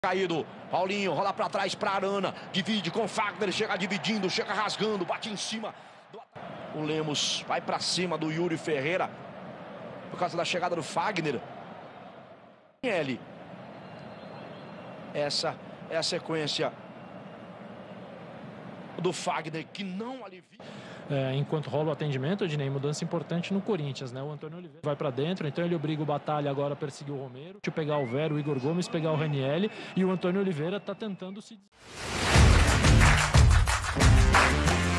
Caído, Paulinho rola pra trás pra Arana, divide com o Fagner, chega dividindo, chega rasgando, bate em cima. O Lemos vai pra cima do Yuri Ferreira, por causa da chegada do Fagner. Essa é a sequência do Fagner, que não alivia. Enquanto rola o atendimento, Ednei, mudança importante no Corinthians, né? O Antônio Oliveira vai para dentro, então ele obriga o Batalha agora a perseguir o Romero, de pegar o Vero, o Igor Gomes, pegar o Ranielli, e o Antônio Oliveira está tentando se...